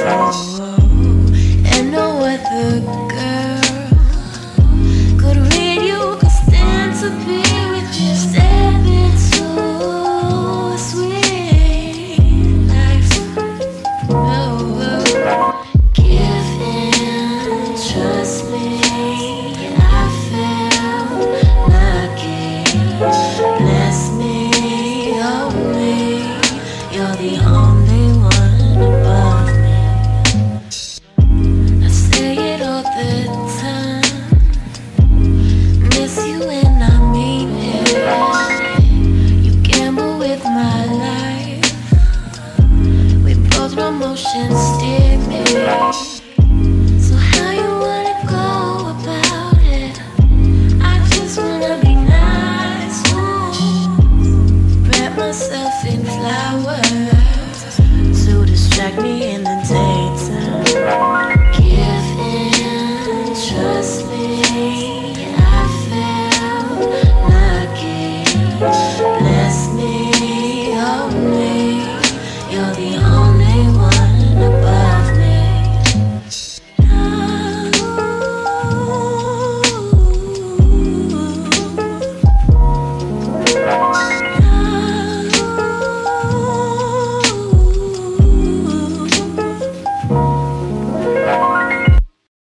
And no other girl could read you, could stand to be with you. Step into a sweet life. Give in, trust me. I feel lucky. Bless me, oh me. You're the only one above me. I say it all the time. Miss you and I mean it. You gamble with my life. We both know motion still.